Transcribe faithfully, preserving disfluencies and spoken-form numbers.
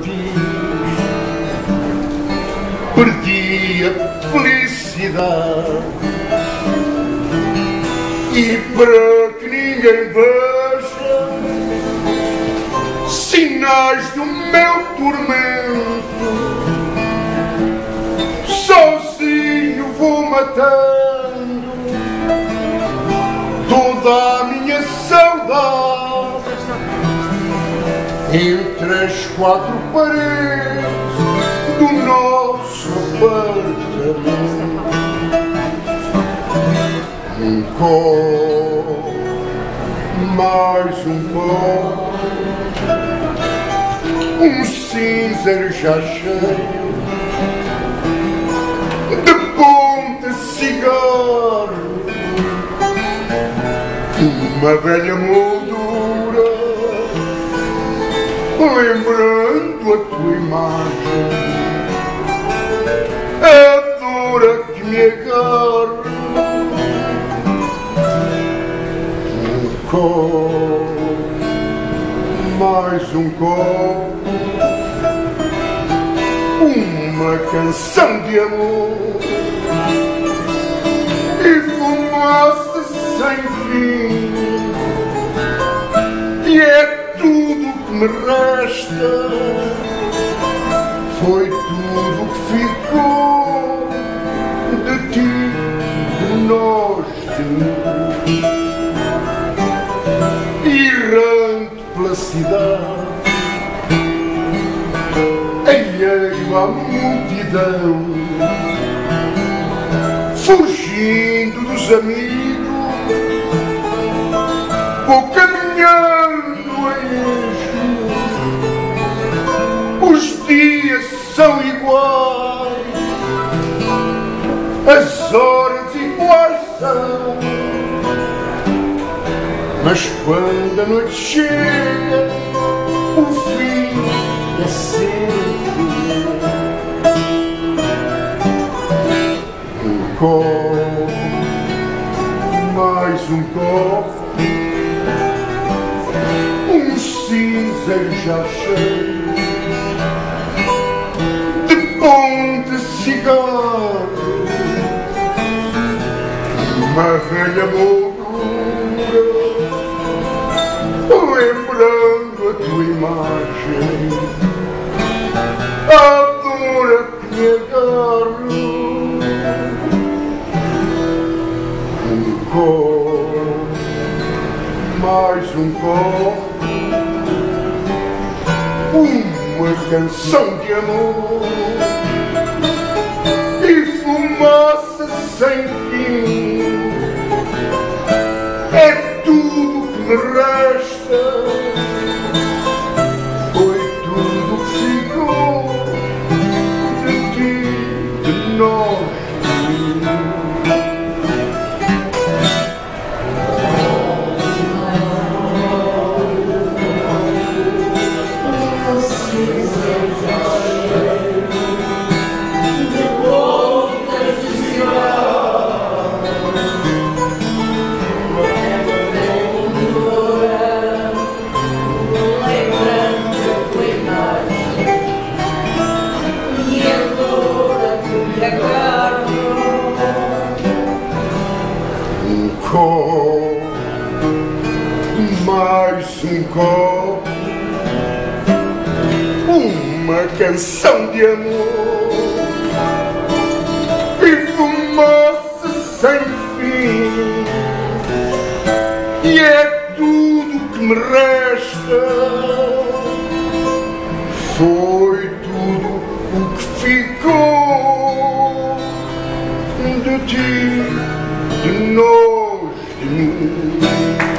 partiste, perdi a felicidade, e para que ninguém veja sinais do meu tormento, sozinho vou matando toda a minha saudade entre as quatro paredes do nosso apartamento. Um copo, mais um copo, um cinzeiro já cheio de ponta cigarro, uma velha moldura lembrando a tua imagem, a dor a que me agarro. Um copo, mais um copo, uma canção de amor e fumaça sem fim, e é tudo que me resta, foi tudo que ficou de ti, de nós, de mim, errante pela cidade, alheio à multidão, fugindo dos amigos, vou caminhando em esmo. Os dias são iguais, as horas iguais são, mas quando a noite chega, o fim é sempre um copo, mais um copo, um cinzeiro já cheio de pão de cigarro, uma velha moldura lembrando a tua imagem, a dor a que me agarro. Um copo, mais um copo, uma canção de amor e fumaça sem fim, é tudo que me resta, foi tudo que ficou de ti, de nós, de mim. Mais um copo, uma canção de amor e fumaça sem fim, e é tudo que me resta, foi tudo o que ficou de ti, de nós, de mim.